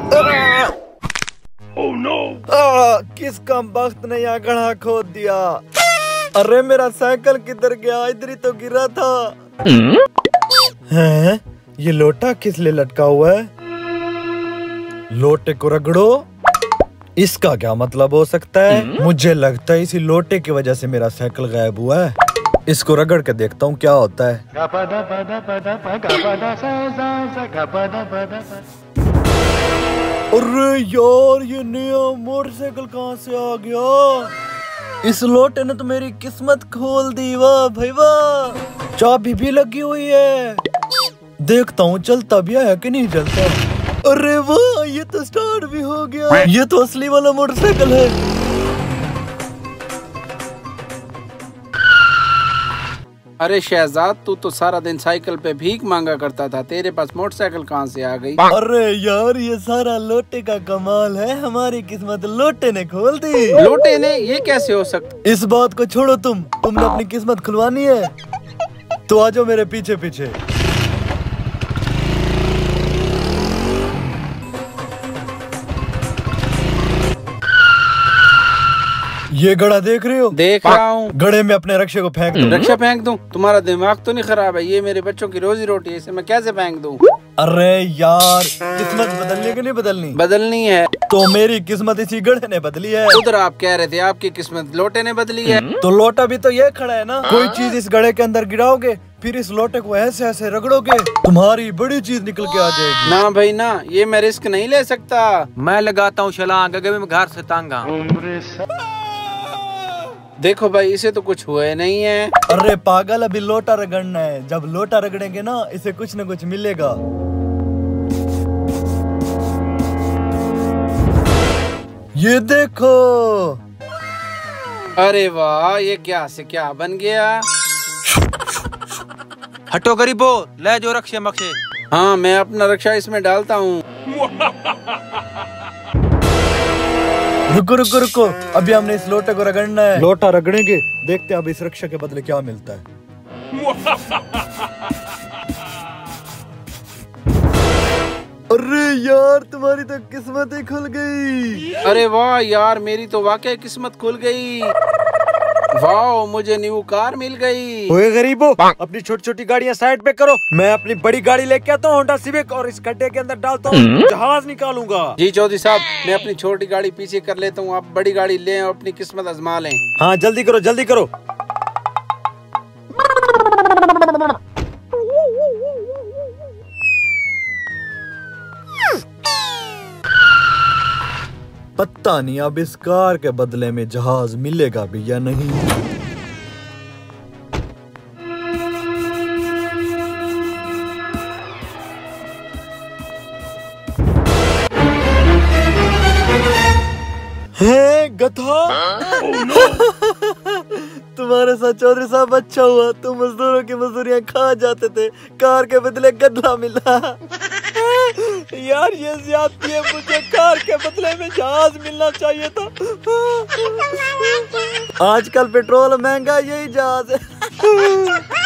Oh no! किस कमबख्त ने यहाँ गड्ढा खोद दिया। अरे मेरा साइकिल किधर गया? इधर ही तो गिरा था। हैं? ये लोटा किस लिए लटका हुआ है? लोटे को रगड़ो। इसका क्या मतलब हो सकता है? मुझे लगता है इसी लोटे की वजह से मेरा साइकिल गायब हुआ है। इसको रगड़ के देखता हूँ क्या होता है। अरे यार, ये नया मोटरसाइकिल कहाँ से आ गया? इस लोटे ने तो मेरी किस्मत खोल दी। वाह भाई वाह। चाबी भी लगी हुई है। देखता हूँ चलता भी है कि नहीं चलता। अरे वाह, ये तो स्टार्ट भी हो गया। ये तो असली वाला मोटरसाइकिल है। अरे शहजाद, तू तो सारा दिन साइकिल पे भीख मांगा करता था, तेरे पास मोटरसाइकिल कहाँ से आ गई? अरे यार, ये सारा लोटे का कमाल है। हमारी किस्मत लोटे ने खोल दी। लोटे ने? ये कैसे हो सकता? इस बात को छोड़ो, तुमने अपनी किस्मत खुलवानी है तो आ जाओ मेरे पीछे पीछे। ये गड़ा देख रहे हो? देख रहा हूँ। गड़े में अपने रक्षे को फेंक दो। रक्षा फेंक दूं? तुम्हारा दिमाग तो नहीं खराब है? ये मेरे बच्चों की रोजी रोटी है, इसे मैं कैसे फेंक दूं? अरे यार, किस्मत बदलनी कि नहीं बदलनी? बदलनी है। तो मेरी किस्मत इसी गड़े ने बदली है। उधर आप कह रहे थे आपकी किस्मत लोटे ने बदली है। तो लोटा भी तो ये खड़ा है ना। कोई चीज इस गड़े के अंदर गिराओगे, फिर इस लोटे को ऐसे ऐसे रगड़ोगे, तुम्हारी बड़ी चीज निकल के आ जाएगी। ना भाई ना, ये मैं रिस्क नहीं ले सकता। मैं लगाता हूँ छलांग, अगर मैं घर से तंग। देखो भाई, इसे तो कुछ हुआ नहीं है। अरे पागल, अभी लोटा रगड़ना है। जब लोटा रगड़ेंगे ना, इसे कुछ न कुछ मिलेगा। ये देखो। अरे वाह, ये क्या से क्या बन गया। हटो गरीबो, ले जो रक्षे मक्षे। हाँ, मैं अपना रक्षा इसमें डालता हूँ। रुको रुको रुको, अभी हमने इस लोटे को रगड़ना है। लोटा रगड़ेंगे, देखते हैं अब इस रक्षा के बदले क्या मिलता है। अरे यार, तुम्हारी तो किस्मत ही खुल गई। अरे वाह यार, मेरी तो वाकई किस्मत खुल गई। वाह, मुझे न्यू कार मिल गई। ओए गरीबो, अपनी छोटी छोटी गाड़ियां साइड पे करो। मैं अपनी बड़ी गाड़ी लेके आता हूँ, होंडा सिविक, और इस गड्ढे के अंदर डालता हूँ, जहाज निकालूंगा। जी चौधरी साहब, मैं अपनी छोटी गाड़ी पीछे कर लेता हूँ, आप बड़ी गाड़ी लें और अपनी किस्मत आजमा लें। हाँ, जल्दी करो जल्दी करो। पता नहीं अब इस कार के बदले में जहाज मिलेगा भी या नहीं। है गधा। तुम्हारे साथ चौधरी साहब अच्छा हुआ, तुम मजदूरों की मजदूरियां खा जाते थे, कार के बदले गधा मिला। यार, ये ज्यादती है। मुझे कार के बदले में जहाज मिलना चाहिए था। आजकल पेट्रोल महंगा, यही जहाज है।